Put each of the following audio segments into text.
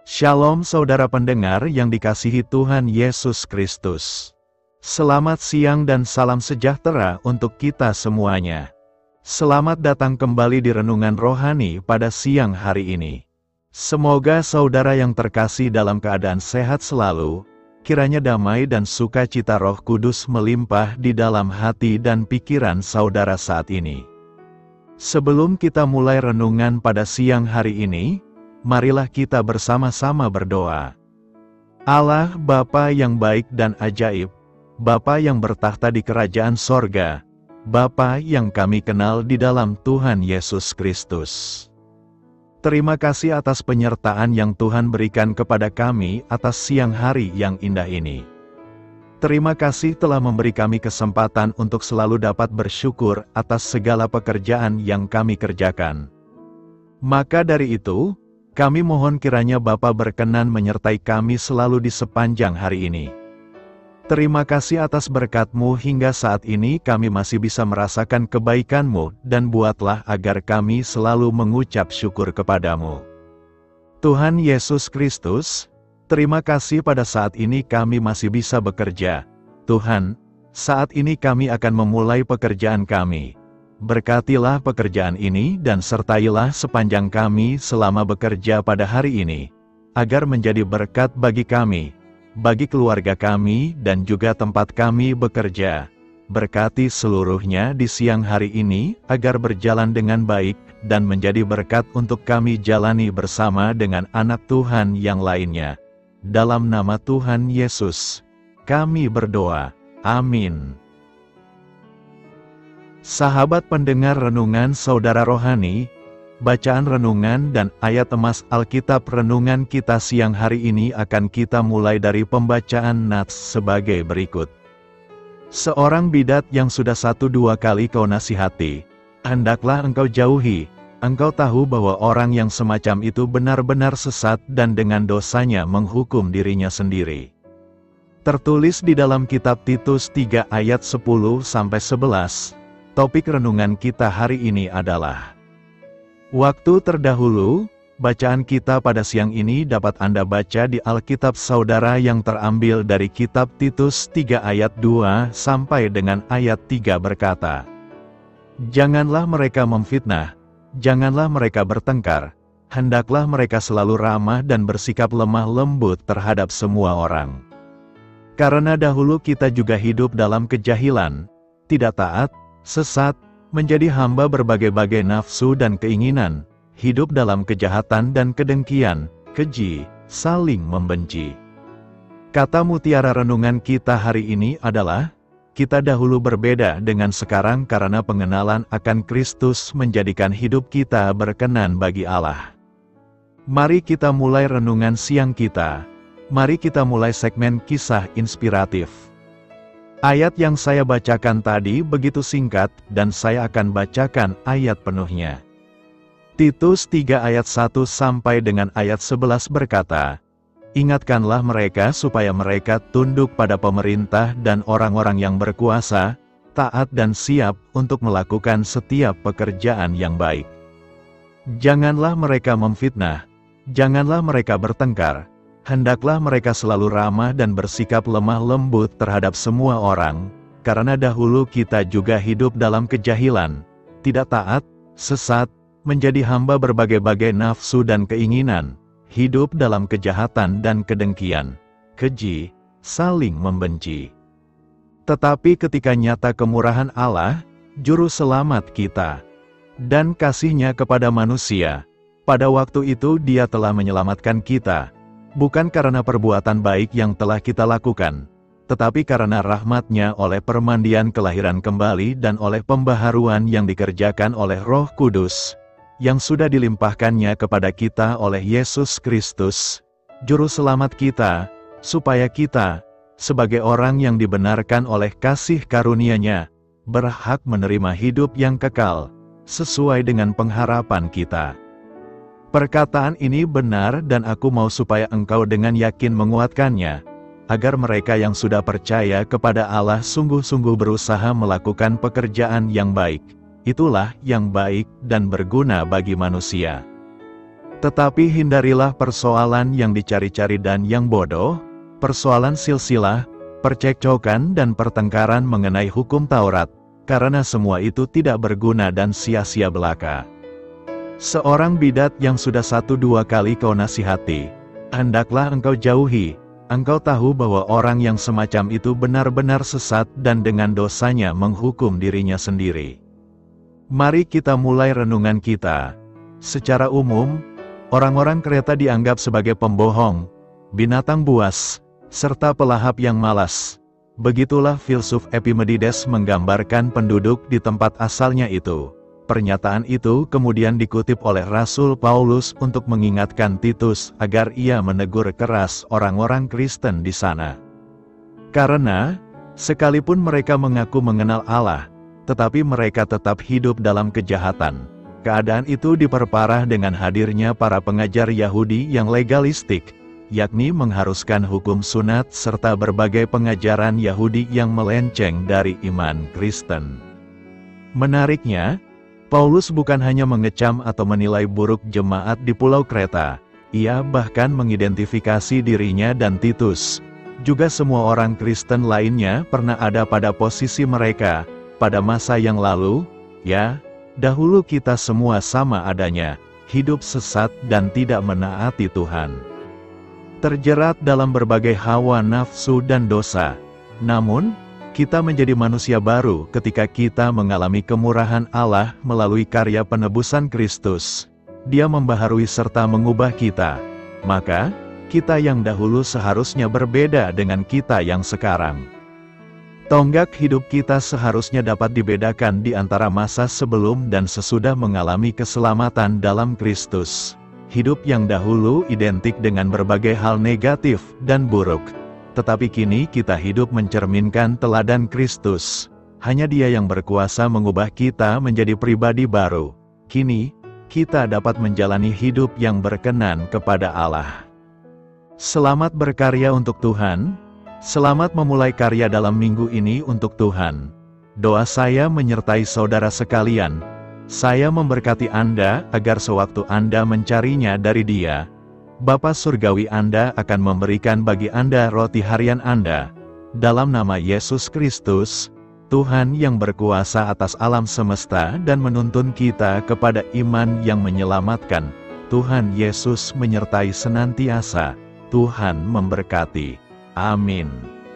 Shalom saudara pendengar yang dikasihi Tuhan Yesus Kristus. Selamat siang dan salam sejahtera untuk kita semuanya. Selamat datang kembali di Renungan Rohani pada siang hari ini. Semoga saudara yang terkasih dalam keadaan sehat selalu, kiranya damai dan sukacita Roh Kudus melimpah di dalam hati dan pikiran saudara saat ini. Sebelum kita mulai renungan pada siang hari ini, marilah kita bersama-sama berdoa. Allah Bapa yang baik dan ajaib, Bapa yang bertahta di kerajaan sorga, Bapa yang kami kenal di dalam Tuhan Yesus Kristus. Terima kasih atas penyertaan yang Tuhan berikan kepada kami atas siang hari yang indah ini. Terima kasih telah memberi kami kesempatan untuk selalu dapat bersyukur atas segala pekerjaan yang kami kerjakan. Maka dari itu, kami mohon kiranya Bapa berkenan menyertai kami selalu di sepanjang hari ini. Terima kasih atas berkat-Mu hingga saat ini kami masih bisa merasakan kebaikan-Mu dan buatlah agar kami selalu mengucap syukur kepada-Mu. Tuhan Yesus Kristus, terima kasih pada saat ini kami masih bisa bekerja. Tuhan, saat ini kami akan memulai pekerjaan kami. Berkatilah pekerjaan ini dan sertailah sepanjang kami selama bekerja pada hari ini, agar menjadi berkat bagi kami, bagi keluarga kami dan juga tempat kami bekerja. Berkati seluruhnya di siang hari ini, agar berjalan dengan baik dan menjadi berkat untuk kami jalani bersama dengan anak Tuhan yang lainnya. Dalam nama Tuhan Yesus, kami berdoa. Amin. Sahabat pendengar renungan saudara rohani, bacaan renungan dan ayat emas Alkitab renungan kita siang hari ini akan kita mulai dari pembacaan nats sebagai berikut. Seorang bidat yang sudah 1-2 kali kau nasihati, hendaklah engkau jauhi. Engkau tahu bahwa orang yang semacam itu benar-benar sesat dan dengan dosanya menghukum dirinya sendiri. Tertulis di dalam kitab Titus 3 ayat 10-11. Topik renungan kita hari ini adalah waktu terdahulu. Bacaan kita pada siang ini dapat Anda baca di Alkitab saudara yang terambil dari kitab Titus 3 ayat 2 sampai dengan ayat 3 berkata, "Janganlah mereka memfitnah, janganlah mereka bertengkar, hendaklah mereka selalu ramah dan bersikap lemah lembut terhadap semua orang. Karena dahulu kita juga hidup dalam kejahilan, tidak taat, sesat, menjadi hamba berbagai-bagai nafsu dan keinginan, hidup dalam kejahatan dan kedengkian, keji, saling membenci." Kata mutiara renungan kita hari ini adalah, kita dahulu berbeda dengan sekarang karena pengenalan akan Kristus menjadikan hidup kita berkenan bagi Allah. Mari kita mulai renungan siang kita. Mari kita mulai segmen kisah inspiratif. Ayat yang saya bacakan tadi begitu singkat dan saya akan bacakan ayat penuhnya. Titus 3 ayat 1 sampai dengan ayat 11 berkata, "Ingatkanlah mereka supaya mereka tunduk pada pemerintah dan orang-orang yang berkuasa, taat dan siap untuk melakukan setiap pekerjaan yang baik. Janganlah mereka memfitnah, janganlah mereka bertengkar. Hendaklah mereka selalu ramah dan bersikap lemah lembut terhadap semua orang, karena dahulu kita juga hidup dalam kejahilan, tidak taat, sesat, menjadi hamba berbagai-bagai nafsu dan keinginan, hidup dalam kejahatan dan kedengkian, keji, saling membenci. Tetapi ketika nyata kemurahan Allah, Juru Selamat kita, dan kasih-Nya kepada manusia, pada waktu itu Dia telah menyelamatkan kita, bukan karena perbuatan baik yang telah kita lakukan, tetapi karena rahmat-Nya oleh permandian kelahiran kembali dan oleh pembaharuan yang dikerjakan oleh Roh Kudus, yang sudah dilimpahkan-Nya kepada kita oleh Yesus Kristus, Juru Selamat kita, supaya kita, sebagai orang yang dibenarkan oleh kasih karunia-Nya, berhak menerima hidup yang kekal, sesuai dengan pengharapan kita." Perkataan ini benar dan aku mau supaya engkau dengan yakin menguatkannya, agar mereka yang sudah percaya kepada Allah sungguh-sungguh berusaha melakukan pekerjaan yang baik. Itulah yang baik dan berguna bagi manusia. Tetapi hindarilah persoalan yang dicari-cari dan yang bodoh, persoalan silsilah, percekcokan dan pertengkaran mengenai hukum Taurat, karena semua itu tidak berguna dan sia-sia belaka. Seorang bidat yang sudah 1-2 kali kau nasihati, hendaklah engkau jauhi. Engkau tahu bahwa orang yang semacam itu benar-benar sesat dan dengan dosanya menghukum dirinya sendiri. Mari kita mulai renungan kita. Secara umum, orang-orang Kreta dianggap sebagai pembohong, binatang buas, serta pelahap yang malas. Begitulah filsuf Epimenides menggambarkan penduduk di tempat asalnya itu. Pernyataan itu kemudian dikutip oleh Rasul Paulus untuk mengingatkan Titus agar ia menegur keras orang-orang Kristen di sana. Karena, sekalipun mereka mengaku mengenal Allah, tetapi mereka tetap hidup dalam kejahatan. Keadaan itu diperparah dengan hadirnya para pengajar Yahudi yang legalistik, yakni mengharuskan hukum sunat serta berbagai pengajaran Yahudi yang melenceng dari iman Kristen. Menariknya, Paulus bukan hanya mengecam atau menilai buruk jemaat di Pulau Kreta, ia bahkan mengidentifikasi dirinya dan Titus. Juga semua orang Kristen lainnya pernah ada pada posisi mereka, pada masa yang lalu, ya, dahulu kita semua sama adanya, hidup sesat dan tidak menaati Tuhan. Terjerat dalam berbagai hawa nafsu dan dosa. Namun, kita menjadi manusia baru ketika kita mengalami kemurahan Allah melalui karya penebusan Kristus. Dia membaharui serta mengubah kita. Maka, kita yang dahulu seharusnya berbeda dengan kita yang sekarang. Tonggak hidup kita seharusnya dapat dibedakan di antara masa sebelum dan sesudah mengalami keselamatan dalam Kristus. Hidup yang dahulu identik dengan berbagai hal negatif dan buruk. Tetapi kini kita hidup mencerminkan teladan Kristus. Hanya Dia yang berkuasa mengubah kita menjadi pribadi baru. Kini, kita dapat menjalani hidup yang berkenan kepada Allah. Selamat berkarya untuk Tuhan. Selamat memulai karya dalam minggu ini untuk Tuhan. Doa saya menyertai saudara sekalian. Saya memberkati Anda agar sewaktu Anda mencarinya dari Dia, Bapa Surgawi Anda akan memberikan bagi Anda roti harian Anda. Dalam nama Yesus Kristus, Tuhan yang berkuasa atas alam semesta dan menuntun kita kepada iman yang menyelamatkan. Tuhan Yesus menyertai senantiasa. Tuhan memberkati. Amin.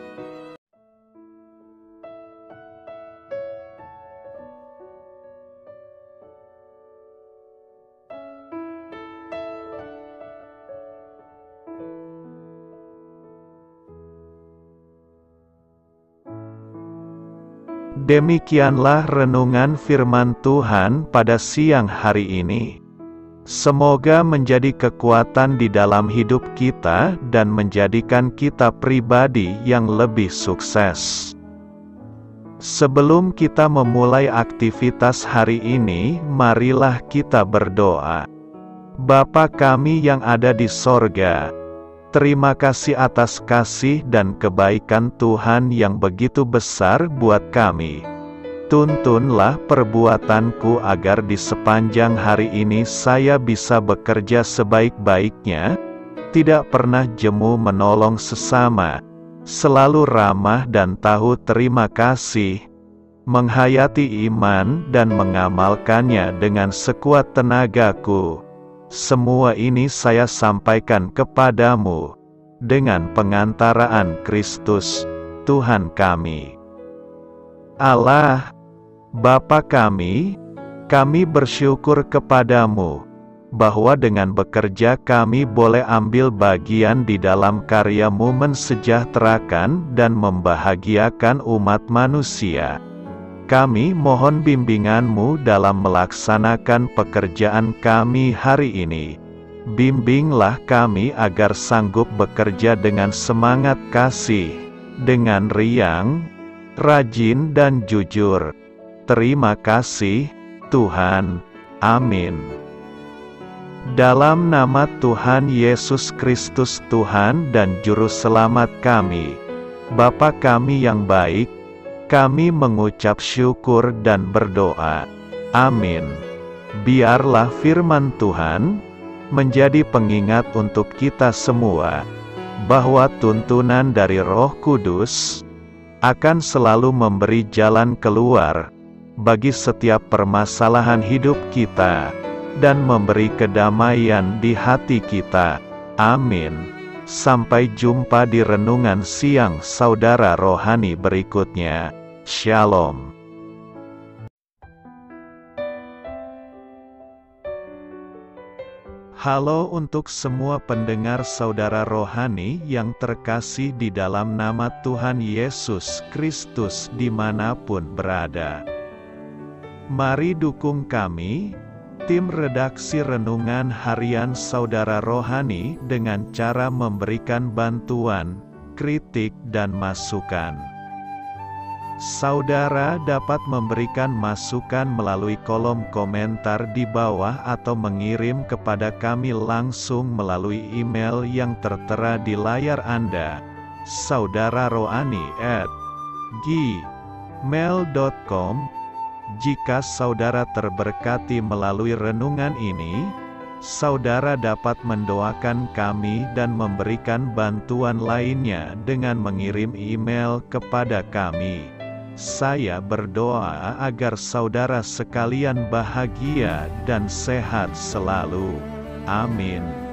Demikianlah renungan firman Tuhan pada siang hari ini. Semoga menjadi kekuatan di dalam hidup kita dan menjadikan kita pribadi yang lebih sukses. Sebelum kita memulai aktivitas hari ini, marilah kita berdoa. Bapa kami yang ada di sorga, terima kasih atas kasih dan kebaikan Tuhan yang begitu besar buat kami. Tuntunlah perbuatanku agar di sepanjang hari ini saya bisa bekerja sebaik-baiknya, tidak pernah jemu menolong sesama, selalu ramah dan tahu terima kasih, menghayati iman dan mengamalkannya dengan sekuat tenagaku. Semua ini saya sampaikan kepadamu, dengan pengantaraan Kristus, Tuhan kami. Allah, Bapa kami bersyukur kepadamu, bahwa dengan bekerja kami boleh ambil bagian di dalam karya-Mu mensejahterakan dan membahagiakan umat manusia. Kami mohon bimbingan-Mu dalam melaksanakan pekerjaan kami hari ini. Bimbinglah kami agar sanggup bekerja dengan semangat kasih, dengan riang, rajin dan jujur. Terima kasih, Tuhan. Amin. Dalam nama Tuhan Yesus Kristus Tuhan dan Juru Selamat kami, Bapa kami yang baik, kami mengucap syukur dan berdoa. Amin. Biarlah firman Tuhan menjadi pengingat untuk kita semua, bahwa tuntunan dari Roh Kudus akan selalu memberi jalan keluar bagi setiap permasalahan hidup kita, dan memberi kedamaian di hati kita. Amin. Sampai jumpa di renungan siang saudara rohani berikutnya. Shalom. Halo untuk semua pendengar saudara rohani yang terkasih di dalam nama Tuhan Yesus Kristus dimanapun berada. Mari dukung kami, tim redaksi Renungan Harian Saudara Rohani, dengan cara memberikan bantuan, kritik dan masukan. Saudara dapat memberikan masukan melalui kolom komentar di bawah atau mengirim kepada kami langsung melalui email yang tertera di layar Anda, saudararohani@gmail.com. Jika saudara terberkati melalui renungan ini, saudara dapat mendoakan kami dan memberikan bantuan lainnya dengan mengirim email kepada kami. Saya berdoa agar saudara sekalian bahagia dan sehat selalu. Amin.